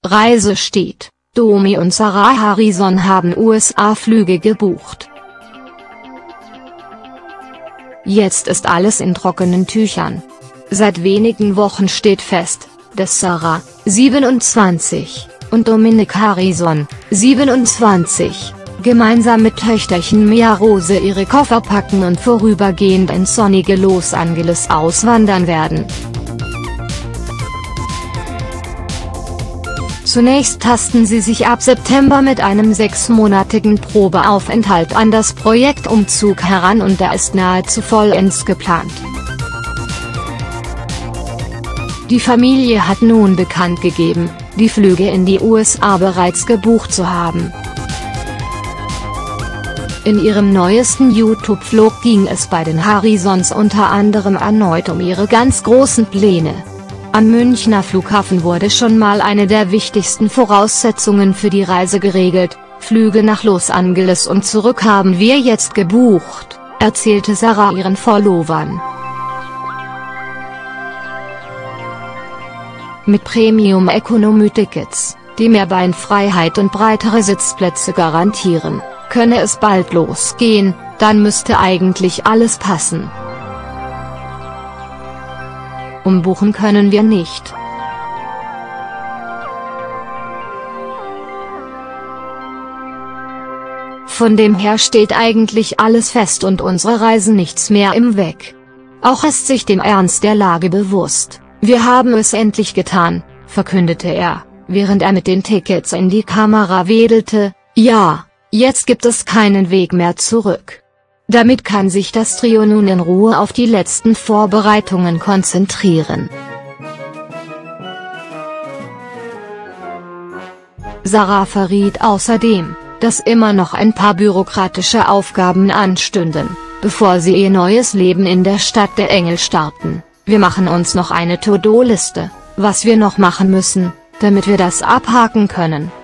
Reise steht. Domi und Sarah Harrison haben USA-Flüge gebucht. Jetzt ist alles in trockenen Tüchern. Seit wenigen Wochen steht fest, dass Sarah, 27, und Dominic Harrison, 27, gemeinsam mit Töchterchen Mia Rose ihre Koffer packen und vorübergehend ins sonnige Los Angeles auswandern werden. Zunächst tasten sie sich ab September mit einem 6-monatigen Probeaufenthalt an das Projekt Umzug heran und der ist nahezu vollends geplant. Die Familie hat nun bekannt gegeben, die Flüge in die USA bereits gebucht zu haben. In ihrem neuesten YouTube-Vlog ging es bei den Harrisons unter anderem erneut um ihre ganz großen Pläne. Am Münchner Flughafen wurde schon mal eine der wichtigsten Voraussetzungen für die Reise geregelt: Flüge nach Los Angeles und zurück haben wir jetzt gebucht, erzählte Sarah ihren Followern. Mit Premium-Economy-Tickets, die mehr Beinfreiheit und breitere Sitzplätze garantieren, könne es bald losgehen, dann müsste eigentlich alles passen. Umbuchen können wir nicht. Von dem her steht eigentlich alles fest und unsere Reisen nichts mehr im Weg. Auch ist sich dem Ernst der Lage bewusst. Wir haben es endlich getan, verkündete er, während er mit den Tickets in die Kamera wedelte. Ja, jetzt gibt es keinen Weg mehr zurück. Damit kann sich das Trio nun in Ruhe auf die letzten Vorbereitungen konzentrieren. Sarah verriet außerdem, dass immer noch ein paar bürokratische Aufgaben anstünden, bevor sie ihr neues Leben in der Stadt der Engel starten. Wir machen uns noch eine To-Do-Liste, was wir noch machen müssen, damit wir das abhaken können.